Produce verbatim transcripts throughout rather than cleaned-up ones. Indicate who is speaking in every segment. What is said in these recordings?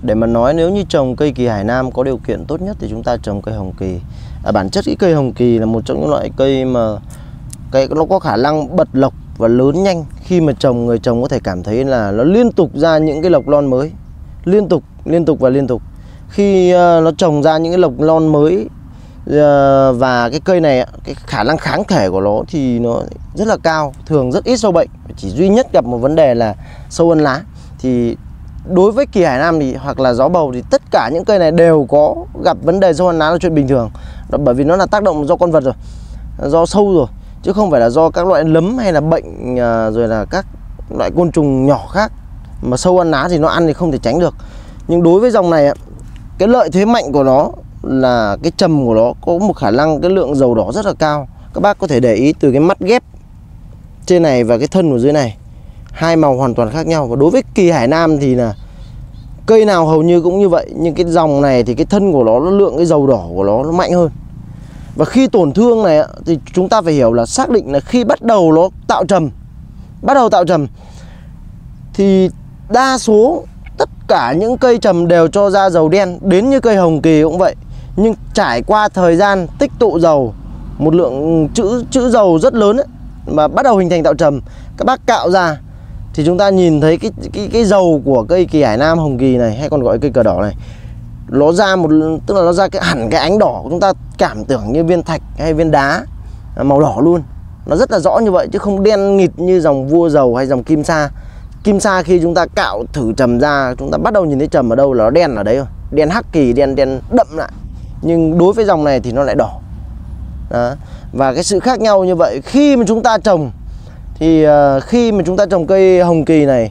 Speaker 1: Để mà nói nếu như trồng cây kỳ Hải Nam có điều kiện tốt nhất thì chúng ta trồng cây hồng kỳ. À, bản chất cái cây hồng kỳ là một trong những loại cây mà cây nó có khả năng bật lộc và lớn nhanh. Khi mà trồng, người trồng có thể cảm thấy là nó liên tục ra những cái lộc lon mới, liên tục liên tục và liên tục. Khi uh, nó trồng ra những cái lộc lon mới uh, và cái cây này, cái khả năng kháng thể của nó thì nó rất là cao, thường rất ít sâu bệnh, chỉ duy nhất gặp một vấn đề là sâu ăn lá. Thì đối với kỳ Hải Nam thì hoặc là gió bầu thì tất cả những cây này đều có gặp vấn đề sâu ăn lá là chuyện bình thường. Đó, bởi vì nó là tác động do con vật rồi, do sâu rồi, chứ không phải là do các loại nấm hay là bệnh uh, rồi là các loại côn trùng nhỏ khác. Mà sâu ăn lá thì nó ăn thì không thể tránh được. Nhưng đối với dòng này, cái lợi thế mạnh của nó là cái trầm của nó có một khả năng cái lượng dầu đỏ rất là cao. Các bác có thể để ý từ cái mắt ghép trên này và cái thân của dưới này, hai màu hoàn toàn khác nhau. Và đối với kỳ Hải Nam thì là cây nào hầu như cũng như vậy, nhưng cái dòng này thì cái thân của nó, nó lượng cái dầu đỏ của nó nó mạnh hơn. Và khi tổn thương này thì chúng ta phải hiểu là xác định là khi bắt đầu nó tạo trầm, bắt đầu tạo trầm thì đa số tất cả những cây trầm đều cho ra dầu đen, đến như cây hồng kỳ cũng vậy. Nhưng trải qua thời gian tích tụ dầu, một lượng chữ chữ dầu rất lớn ấy, mà bắt đầu hình thành tạo trầm, các bác cạo ra thì chúng ta nhìn thấy cái cái cái dầu của cây kỳ Hải Nam hồng kỳ này, hay còn gọi cây cờ đỏ này, nó ra một, tức là nó ra cái hẳn cái ánh đỏ, chúng ta cảm tưởng như viên thạch hay viên đá màu đỏ luôn. Nó rất là rõ như vậy chứ không đen nghịt như dòng vua dầu hay dòng kim sa. Kim sa khi chúng ta cạo thử trầm ra, chúng ta bắt đầu nhìn thấy trầm ở đâu là nó đen ở đấy rồi, đen hắc kỳ, đen đen đậm lại. Nhưng đối với dòng này thì nó lại đỏ. Đó. Và cái sự khác nhau như vậy khi mà chúng ta trồng thì uh, khi mà chúng ta trồng cây hồng kỳ này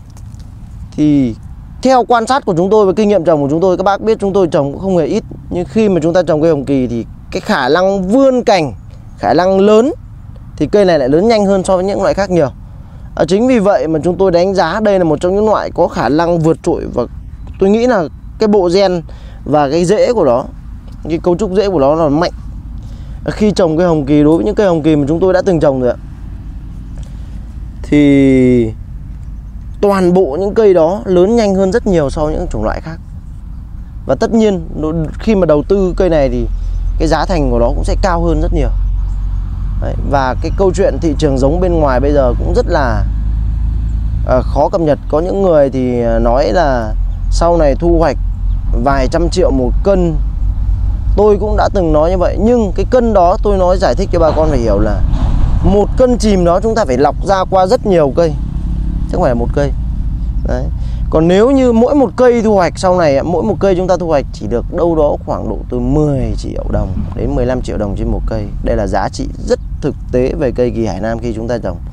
Speaker 1: thì theo quan sát của chúng tôi và kinh nghiệm trồng của chúng tôi, các bác biết chúng tôi trồng cũng không hề ít, nhưng khi mà chúng ta trồng cây hồng kỳ thì cái khả năng vươn cành, khả năng lớn thì cây này lại lớn nhanh hơn so với những loại khác nhiều. À, chính vì vậy mà chúng tôi đánh giá đây là một trong những loại có khả năng vượt trội, và tôi nghĩ là cái bộ gen và cái rễ của nó, cái cấu trúc rễ của nó là mạnh. Khi trồng cây hồng kỳ, đối với những cây hồng kỳ mà chúng tôi đã từng trồng rồi ạ, thì toàn bộ những cây đó lớn nhanh hơn rất nhiều so với những chủng loại khác. Và tất nhiên khi mà đầu tư cây này thì cái giá thành của nó cũng sẽ cao hơn rất nhiều. Đấy, và cái câu chuyện thị trường giống bên ngoài bây giờ cũng rất là à, khó cập nhật. Có những người thì nói là sau này thu hoạch vài trăm triệu một cân. Tôi cũng đã từng nói như vậy, nhưng cái cân đó tôi nói giải thích cho bà con phải hiểu là một cân chìm đó chúng ta phải lọc ra qua rất nhiều cây, chứ không phải là một cây. Đấy. Còn nếu như mỗi một cây thu hoạch sau này, mỗi một cây chúng ta thu hoạch chỉ được đâu đó khoảng độ từ mười triệu đồng đến mười lăm triệu đồng trên một cây. Đây là giá trị rất thực tế về cây kỳ Hải Nam khi chúng ta trồng.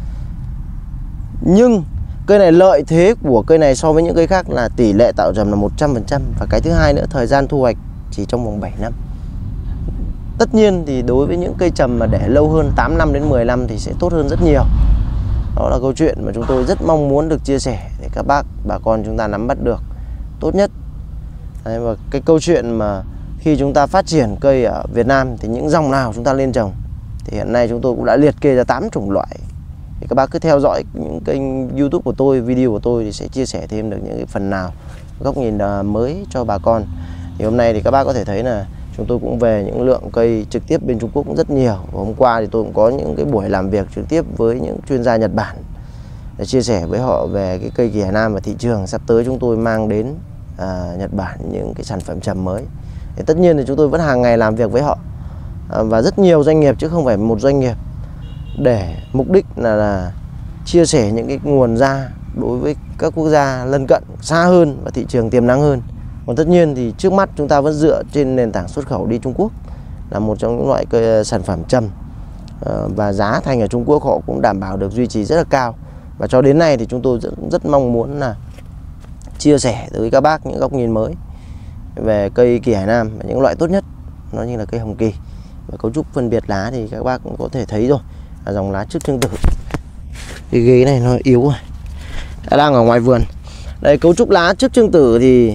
Speaker 1: Nhưng cây này, lợi thế của cây này so với những cây khác là tỷ lệ tạo trầm là một trăm phần trăm. Và cái thứ hai nữa, thời gian thu hoạch chỉ trong vòng bảy năm. Tất nhiên thì đối với những cây trầm mà để lâu hơn tám năm đến mười năm thì sẽ tốt hơn rất nhiều. Đó là câu chuyện mà chúng tôi rất mong muốn được chia sẻ để các bác, bà con chúng ta nắm bắt được tốt nhất. Đấy, và cái câu chuyện mà khi chúng ta phát triển cây ở Việt Nam thì những dòng nào chúng ta lên trồng, thì hiện nay chúng tôi cũng đã liệt kê ra tám chủng loại. Thì các bác cứ theo dõi những kênh YouTube của tôi, video của tôi thì sẽ chia sẻ thêm được những cái phần nào, góc nhìn mới cho bà con. Thì hôm nay thì các bác có thể thấy là chúng tôi cũng về những lượng cây trực tiếp bên Trung Quốc cũng rất nhiều. Và hôm qua thì tôi cũng có những cái buổi làm việc trực tiếp với những chuyên gia Nhật Bản để chia sẻ với họ về cái cây kỳ Hải Nam và thị trường sắp tới chúng tôi mang đến à, Nhật Bản những cái sản phẩm trầm mới. Thì tất nhiên thì chúng tôi vẫn hàng ngày làm việc với họ à, và rất nhiều doanh nghiệp chứ không phải một doanh nghiệp, để mục đích là, là chia sẻ những cái nguồn ra đối với các quốc gia lân cận, xa hơn và thị trường tiềm năng hơn. Còn tất nhiên thì trước mắt chúng ta vẫn dựa trên nền tảng xuất khẩu đi Trung Quốc là một trong những loại cây sản phẩm trầm, và giá thành ở Trung Quốc họ cũng đảm bảo được duy trì rất là cao. Và cho đến nay thì chúng tôi rất, rất mong muốn là chia sẻ với các bác những góc nhìn mới về cây kỳ Hải Nam và những loại tốt nhất, nó như là cây hồng kỳ. Và cấu trúc phân biệt lá thì các bác cũng có thể thấy rồi, là dòng lá trước trưng tử. Cái ghế này nó yếu rồi, đã đang ở ngoài vườn. Đây, cấu trúc lá trước trưng tử thì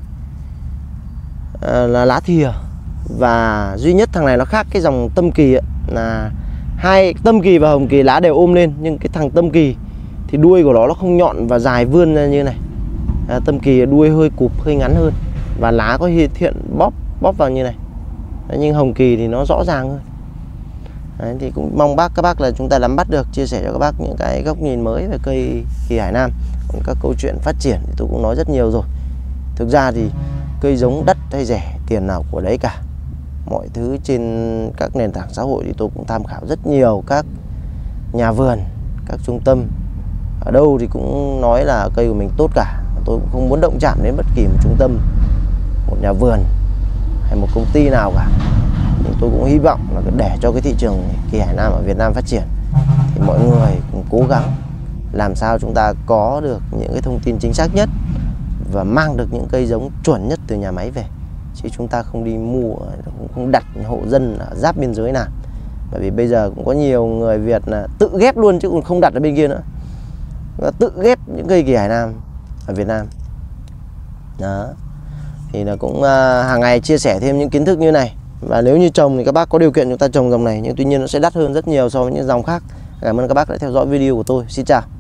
Speaker 1: à, là lá thìa. Và duy nhất thằng này nó khác cái dòng tâm kỳ ấy, là hai tâm kỳ và hồng kỳ lá đều ôm lên, nhưng cái thằng tâm kỳ thì đuôi của nó nó không nhọn và dài vươn ra như này. à, Tâm Kỳ đuôi hơi cụp, hơi ngắn hơn và lá có hiện thiện bóp bóp vào như này. Đấy, nhưng Hồng Kỳ thì nó rõ ràng hơn. Đấy, thì cũng mong bác các bác là chúng ta nắm bắt được, chia sẻ cho các bác những cái góc nhìn mới về cây Kỳ Hải Nam. Còn các câu chuyện phát triển thì tôi cũng nói rất nhiều rồi. Thực ra thì cây giống đắt hay rẻ, tiền nào của đấy cả. Mọi thứ trên các nền tảng xã hội thì tôi cũng tham khảo rất nhiều các nhà vườn, các trung tâm. Ở đâu thì cũng nói là cây của mình tốt cả. Tôi cũng không muốn động chạm đến bất kỳ một trung tâm, một nhà vườn hay một công ty nào cả. Nhưng tôi cũng hy vọng là để cho cái thị trường Kỳ Hải Nam ở Việt Nam phát triển thì mọi người cũng cố gắng làm sao chúng ta có được những cái thông tin chính xác nhất và mang được những cây giống chuẩn nhất từ nhà máy về, chứ chúng ta không đi mua, không đặt hộ dân ở giáp biên giới nào. Bởi vì bây giờ cũng có nhiều người Việt là tự ghép luôn chứ còn không đặt ở bên kia nữa, và tự ghép những cây Kỳ Hải Nam ở Việt Nam. Đó thì là cũng uh, hàng ngày chia sẻ thêm những kiến thức như này. Và nếu như trồng thì các bác có điều kiện chúng ta trồng dòng này, nhưng tuy nhiên nó sẽ đắt hơn rất nhiều so với những dòng khác. Cảm ơn các bác đã theo dõi video của tôi. Xin chào.